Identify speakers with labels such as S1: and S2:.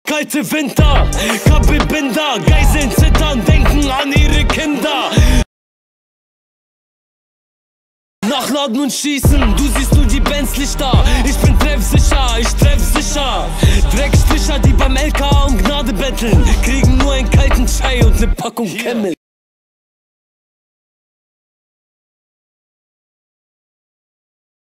S1: Kalte Winter, Kabelbinder, Geiseln zittern, denken an ihre Kinder. Nachladen und schießen, du siehst nur die Benz-Lichter. Ich bin treffsicher, ich treff sicher. Dreckstricher, die beim LKA um Gnade betteln, kriegen nur einen kalten Chai und ne Packung Camel.